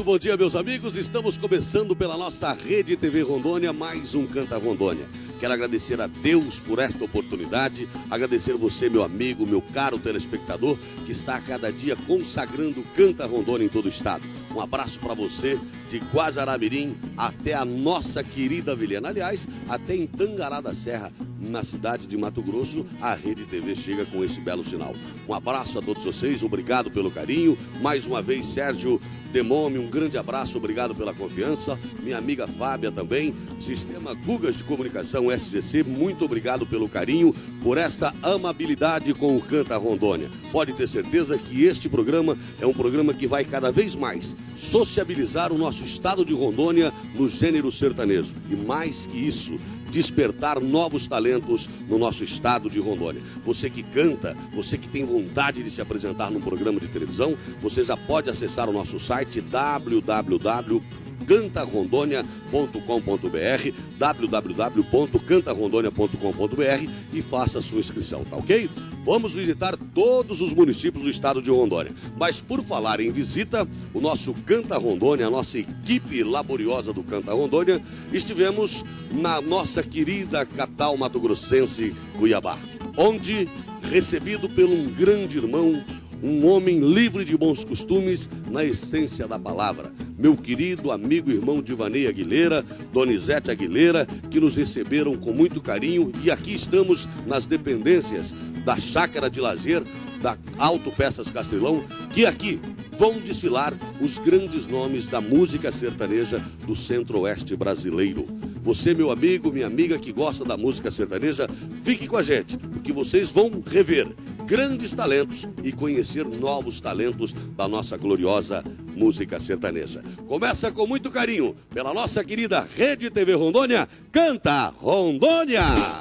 bom dia, meus amigos. Estamos começando pela nossa Rede TV Rondônia, mais um Canta Rondônia. Quero agradecer a Deus por esta oportunidade, agradecer você, meu amigo, meu caro telespectador, que está a cada dia consagrando Canta Rondônia em todo o estado. Um abraço para você de Guajará-Mirim até a nossa querida Vilhena. Aliás, até em Tangará da Serra, na cidade de Mato Grosso, a Rede TV chega com esse belo sinal. Um abraço a todos vocês, obrigado pelo carinho. Mais uma vez, Sérgio Demome, um grande abraço, obrigado pela confiança. Minha amiga Fábia também, Sistema Gugas de Comunicação SGC, muito obrigado pelo carinho, por esta amabilidade com o Canta Rondônia. Pode ter certeza que este programa é um programa que vai cada vez mais sociabilizar o nosso estado de Rondônia no gênero sertanejo. E mais que isso, despertar novos talentos no nosso estado de Rondônia. Você que canta, você que tem vontade de se apresentar num programa de televisão, você já pode acessar o nosso site www.cantarondônia.com.br, www.cantarondônia.com.br e faça a sua inscrição, tá ok? Vamos visitar todos os municípios do estado de Rondônia. Mas por falar em visita, o nosso Canta Rondônia, a nossa equipe laboriosa do Canta Rondônia, estivemos na nossa querida capital mato-grossense, Cuiabá, onde, recebido por um grande irmão, um homem livre de bons costumes na essência da palavra, meu querido amigo irmão Divanei Aguilera, Donizete Aguilera, que nos receberam com muito carinho, e aqui estamos nas dependências da Chácara de Lazer, da Autopeças Castelão, que aqui vão desfilar os grandes nomes da música sertaneja do centro-oeste brasileiro. Você, meu amigo, minha amiga que gosta da música sertaneja, fique com a gente, porque vocês vão rever grandes talentos e conhecer novos talentos da nossa gloriosa música sertaneja. Começa com muito carinho, pela nossa querida Rede TV Rondônia, Canta Rondônia!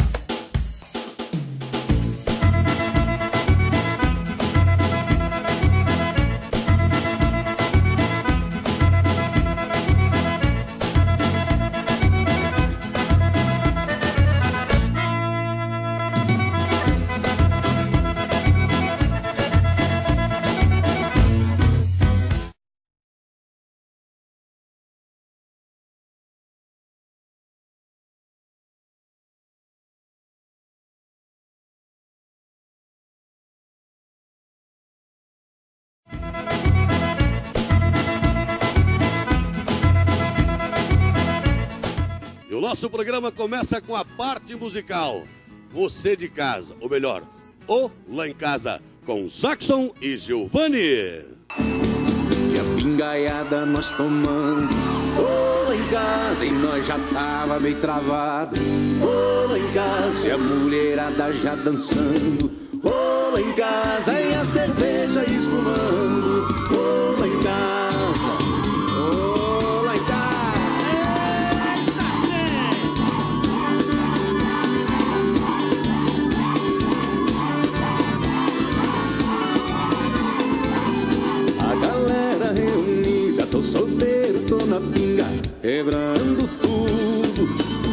O nosso programa começa com a parte musical. Você de casa, ou melhor, o Lá em Casa, com Jackson e Giovanni. E a pingaiada nós tomando, ô lá em casa, e nós já tava meio travado. Ô lá em casa, e a mulherada já dançando. Ô lá em casa, e a cerveja espumando. Ô lá em casa, ô lá em casa. Reunida, tô solteiro, tô na pinga, quebrando tudo.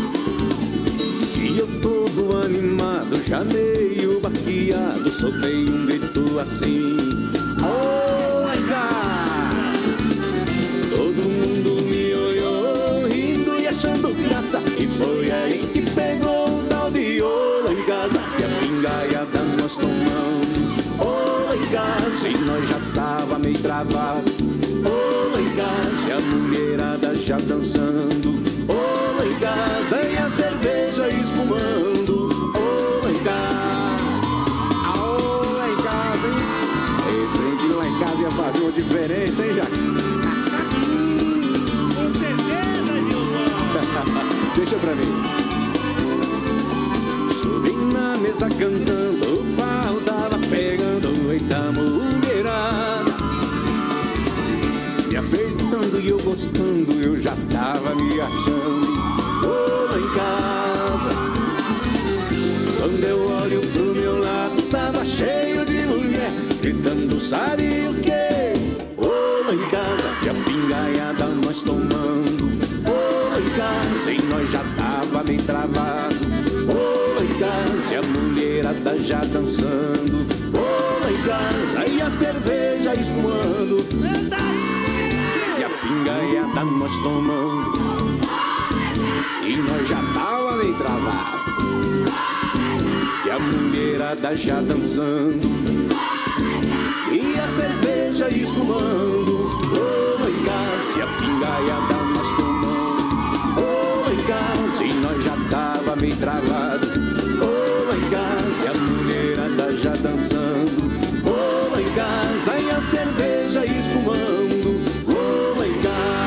E eu todo animado, já meio baqueado, soltei um grito assim: oh, lá em casa. Todo mundo me olhou, rindo e achando graça, e foi aí que pegou o tal de oh, lá em casa. E a pingaiada nós tomamos, oh, lá em casa, e nós já tava meio travado. Oh, lá em casa, e a mulherada já dançando. Oh, lá em casa, e a cerveja espumando. Oh, lá em casa, oh, lá em casa, hein? Esse trem de lá em casa ia fazer uma diferença, hein, Jackson? Com certeza, Gilvan. Deixa pra mim. Subi na mesa cantando, o pau tava pegando, eita mulherada. Me apertando e eu gostando, eu já tava me achando. Oh, lá em casa. Quando eu olho pro meu lado, tava cheio de mulher, gritando sabe o quê? Oh, lá em casa, e a pingaiada nós tomando. Oh, lá em casa, e nós já tava meio travado. Oh, lá em casa, e a mulherada já dançando. Oh, lá em casa, e a cerveja espumando. E a pingaiada nós tomando e nós já tava meio travado. E a mulherada já dançando e a cerveja espumando. Oh, em casa, e a pingaiada nós tomando. Oh, em casa, e nós já tava meio travado. Oh, em casa, e a mulherada já dançando. Oh, em casa, e a cerveja espumando. Oh, em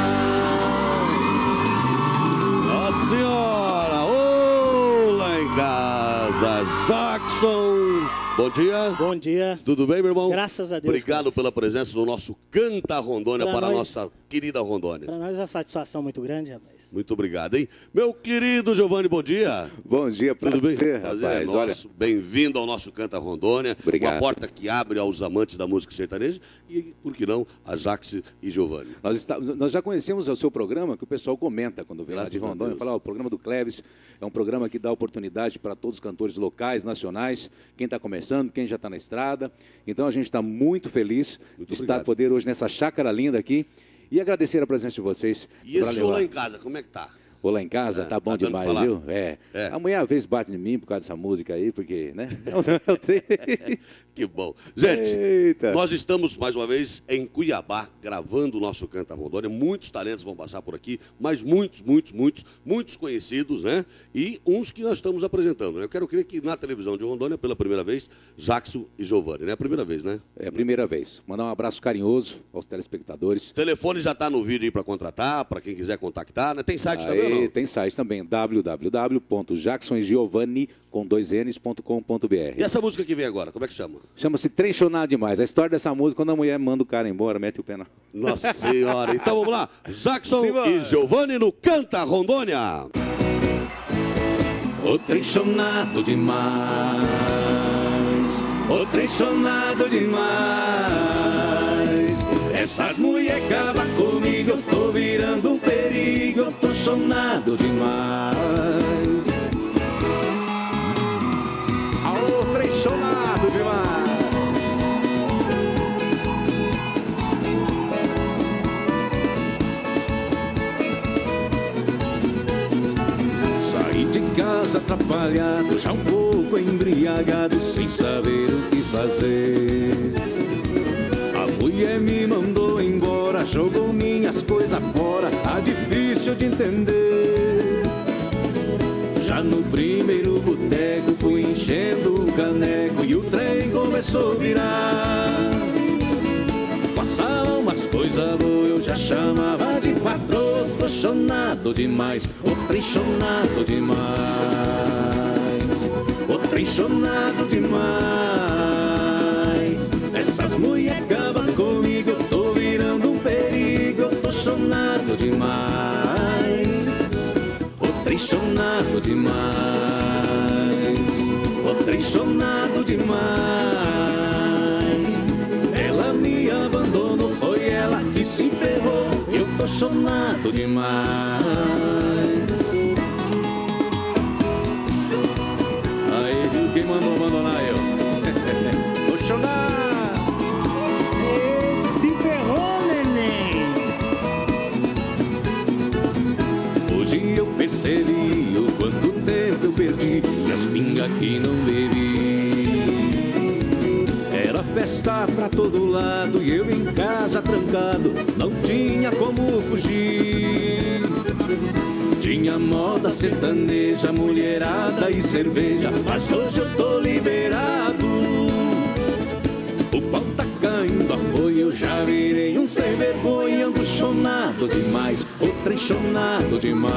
casa. Nossa Senhora! Oh, lá em casa, Jackson! Bom dia. Bom dia. Tudo bem, meu irmão? Graças a Deus. Obrigado pela presença do nosso Canta Rondônia para a nossa querida Rondônia. Para nós é uma satisfação muito grande, rapaz. Muito obrigado, hein? Meu querido Giovanni, bom dia. Bom dia pra Tudo bem? você, Prazer é rapaz. nosso. Bem-vindo ao nosso Canta Rondônia. Obrigado. Uma porta que abre aos amantes da música sertaneja e, por que não, a Jax e Giovanni. Nós já conhecemos o seu programa, que o pessoal comenta quando vem lá de Graças a Rondônia. Deus. Fala, ó, o programa do Cleves é um programa que dá oportunidade para todos os cantores locais, nacionais, quem está começando, quem já está na estrada. Então a gente está muito feliz Muito de obrigado. estar poder hoje nessa chácara linda aqui e agradecer a presença de vocês. E esse pra show levar. lá em casa, como é que tá? Ou lá em casa, tá bom tá dando demais, pra falar? viu? É. É. Amanhã às vezes bate em mim por causa dessa música aí, porque, né? Que bom. Gente, Eita. nós estamos mais uma vez em Cuiabá, gravando o nosso Canta Rondônia. Muitos talentos vão passar por aqui, mas muitos conhecidos, né? E uns que nós estamos apresentando, né? Eu quero crer que na televisão de Rondônia, pela primeira vez, Jackson e Giovanni, né? A primeira vez, né? É a primeira vez. Mandar um abraço carinhoso aos telespectadores. O telefone já está no vídeo aí para contratar, para quem quiser contactar, né? Tem site também ou não? Tem site também, www.jacksongiovanni.com.br. E essa música que vem agora, como é que chama? Chama-se Trechonado Demais. A história dessa música, quando a mulher manda o cara embora, mete o pé na... Nossa Senhora. Então vamos lá. Jackson Simbora. e Giovanni no Canta Rondônia. O trechonado demais, o trechonado demais. Essas mulher acabam comigo, eu tô virando um perigo, eu tô chonado demais. Aô, trechonado demais. Saí de casa atrapalhado, já um pouco embriagado, sem saber o que fazer. A mulher me mandou embora, jogou minhas coisas fora, tá difícil de entender. Já no primeiro boteco fui enchendo o caneco e o trem começou a virar. Passavam umas coisas boas, eu já chamava de patrão. Tô chonado demais, o trem chonado demais, o trem chonado demais. Essas mulher acabam comigo, eu tô virando um perigo, eu tô chonado demais, o trem chonado demais, o trem chonado demais. Ela me abandonou, foi ela que se ferrou, eu tô chonado demais. Aí, viu quem mandou abandonar eu? Tô chonado. Se ferrou, neném. Hoje eu percebi o quanto tempo eu perdi e as pingas que não bebi. Era festa pra todo lado e eu em casa trancado, não tinha como fugir. Tinha moda sertaneja, mulherada e cerveja, mas hoje eu tô liberado. O pau tá caindo a folha, eu já virei um sem vergonha, ando chonado demais, o trem chonado demais,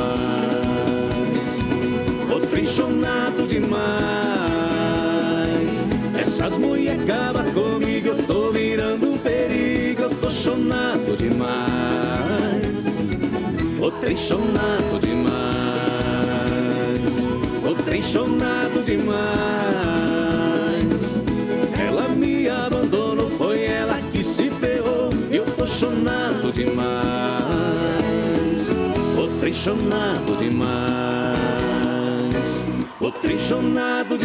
o trem chonado demais. Essas mulher acabam comigo, eu tô virando um perigo, eu tô chonado demais, o trem chonado demais, o trem chonado demais. Ela me abandonou, foi ela que se ferrou, eu tô chonado demais, o trem chonado demais, o trem chonado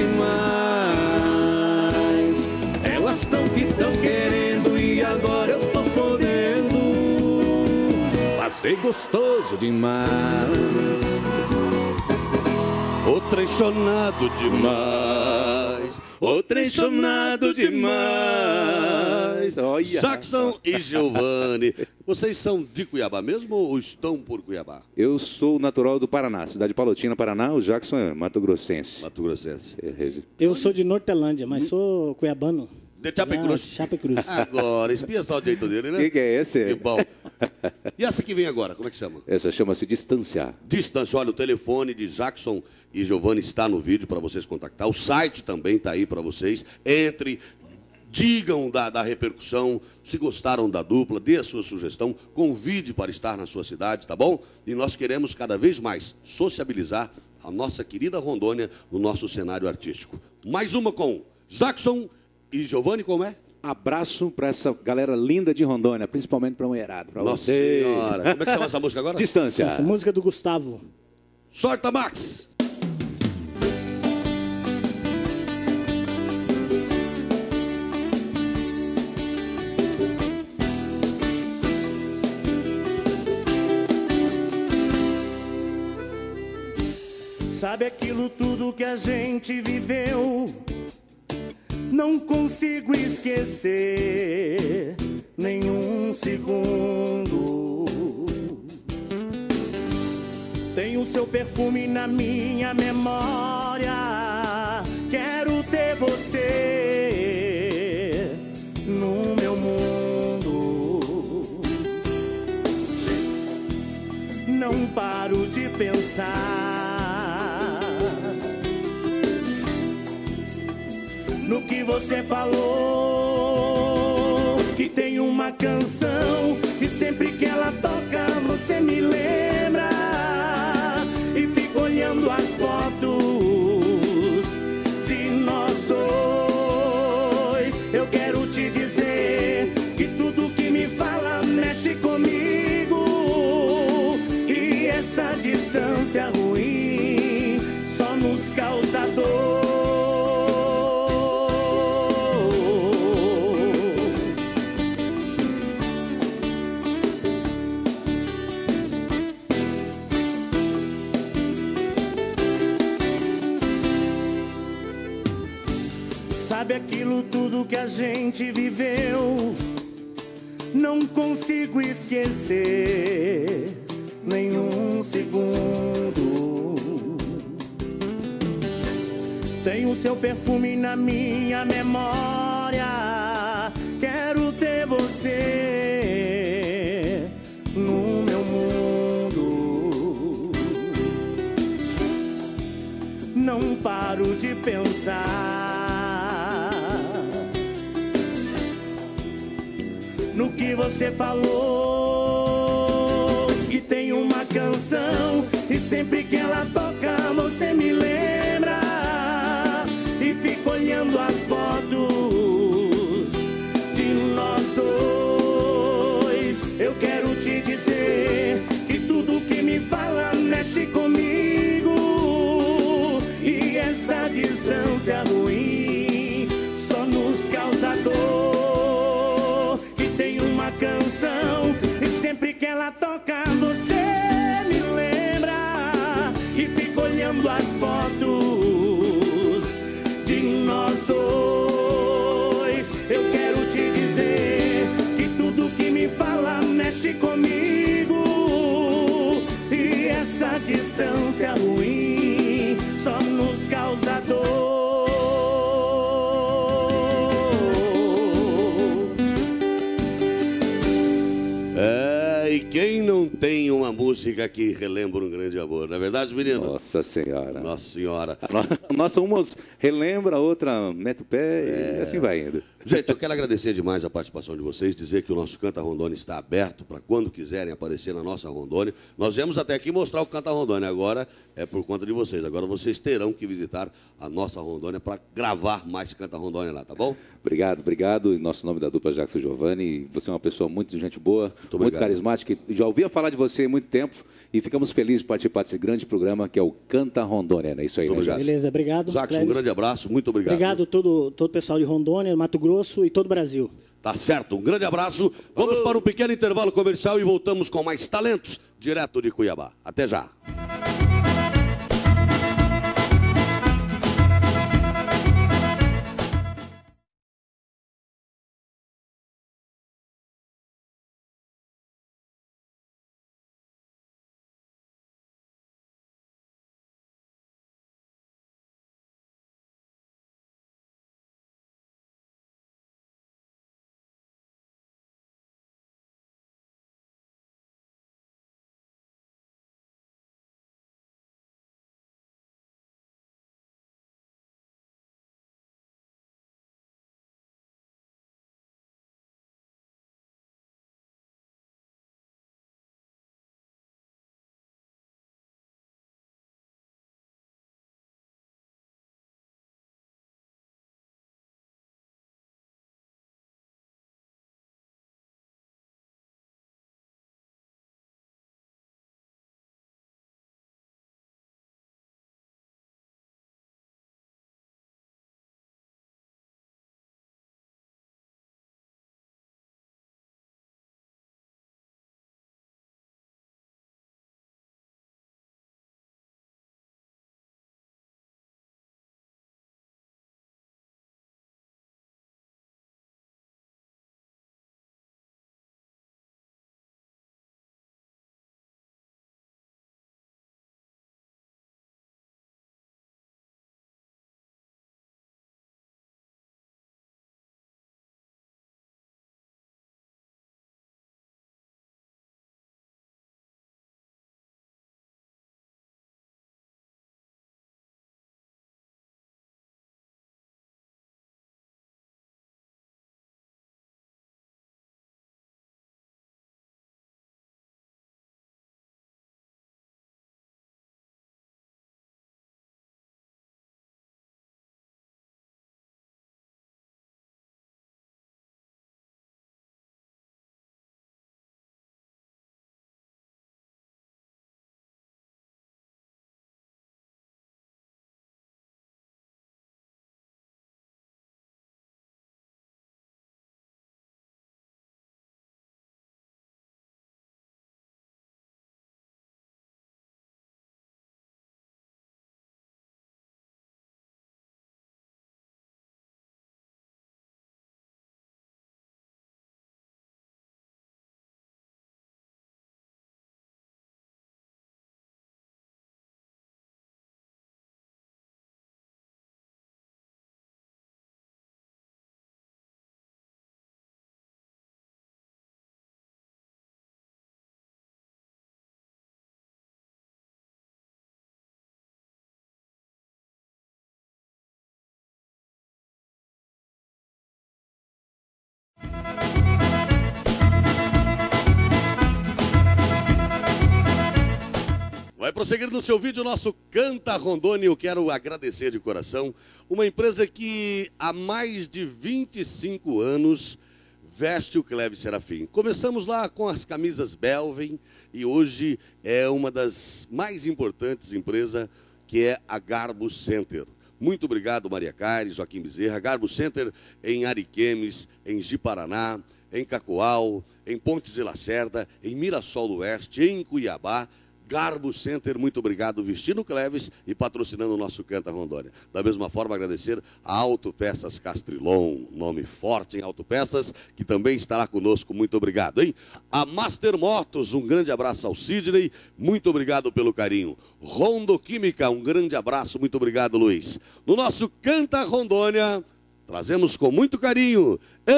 demais. Elas tão que tão querendo e agora eu tô podendo. ser gostoso demais. O trechonado demais, o trechonado demais. Olha. Jackson e Giovanni, vocês são de Cuiabá mesmo ou estão por Cuiabá? Eu sou natural do Paraná, cidade de Palotina, Paraná. O Jackson é mato-grossense. Mato-grossense. Eu sou de Nortelândia, mas sou cuiabano. De Chapecruz. Chapecruz. Agora, espia só o jeito dele, né? Que é esse? Que bom. E essa que vem agora, como é que chama? Essa chama-se Distância. Distância. Olha, o telefone de Jackson e Giovanni está no vídeo para vocês contactar. O site também está aí para vocês. Entre, digam da repercussão, se gostaram da dupla, dê a sua sugestão, convide para estar na sua cidade, tá bom? E nós queremos cada vez mais sociabilizar a nossa querida Rondônia no nosso cenário artístico. Mais uma com Jackson e Giovanni, como é? Abraço para essa galera linda de Rondônia, principalmente para a mulherada. Nossa vocês. Senhora. Como é que chama essa música agora? Distância. Essa música é do Gustavo. Sorta, Max! Sabe aquilo tudo que a gente viveu? Não consigo esquecer nenhum segundo. Tem o seu perfume na minha memória. Quero ter você no meu mundo. Não paro de pensar no que você falou, que tem uma canção e sempre que ela toca você me lembra e fico olhando as fotos de nós dois. Eu quero te dizer que tudo que me fala mexe comigo e essa distância ruim só nos causa dor. Sabe aquilo tudo que a gente viveu? Não consigo esquecer nenhum segundo. Tem o seu perfume na minha memória. Quero ter você no meu mundo. Não paro de pensar no que você falou, que tem uma canção e sempre que ela toca você me lembra e fico olhando as fotos de nós dois. Eu quero te dizer que tudo que me fala mexe comigo e essa distância ruim só nos causa dor. Canção e sempre que ela toca você me lembra e fico olhando as fotos de nós dois. Eu quero te dizer que tudo que me fala mexe comigo e essa distância ruim só nos causa dor. Quem não tem uma música que relembra um grande amor, não é verdade, menino? Nossa Senhora. Nossa Senhora. A nossa uma relembra, a outra mete o pé e assim vai indo. Gente, eu quero agradecer demais a participação de vocês, dizer que o nosso Canta Rondônia está aberto para quando quiserem aparecer na nossa Rondônia. Nós viemos até aqui mostrar o Canta Rondônia, agora é por conta de vocês. Agora vocês terão que visitar a nossa Rondônia para gravar mais Canta Rondônia lá, tá bom? Obrigado, obrigado. Em nosso nome da dupla Jackson e Giovanni, você é uma pessoa muito gente boa, muito carismática. Já ouvia falar de você há muito tempo e ficamos felizes de participar desse grande programa que é o Canta Rondônia, é isso aí, né, Beleza, obrigado. Jackson, um grande abraço, muito obrigado. Obrigado todo o pessoal de Rondônia, Mato Grosso. Grosso e todo o Brasil. Tá certo, um grande abraço. Vamos para um pequeno intervalo comercial e voltamos com mais talentos direto de Cuiabá. Até já. Vai prosseguir no seu vídeo nosso Canta Rondônia. Eu quero agradecer de coração uma empresa que há mais de 25 anos veste o Cleves Serafim. Começamos lá com as camisas Belvin e hoje é uma das mais importantes empresas, que é a Garbo Center. Muito obrigado, Maria Cari, Joaquim Bezerra. Garbo Center em Ariquemes, em Ji-Paraná, em Cacoal, em Pontes de Lacerda, em Mirassol do Oeste, em Cuiabá. Garbo Center, muito obrigado, vestindo Cleves e patrocinando o nosso Canta Rondônia. Da mesma forma, agradecer a Autopeças Castrilon, nome forte em autopeças, que também estará conosco. Muito obrigado, hein? A Master Motos, um grande abraço ao Sidney, muito obrigado pelo carinho. Rondo Química, um grande abraço, muito obrigado, Luiz. No nosso Canta Rondônia, trazemos com muito carinho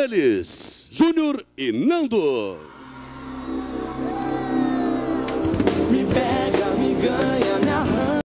eles, Júnior e Nando. Me pega, me ganha.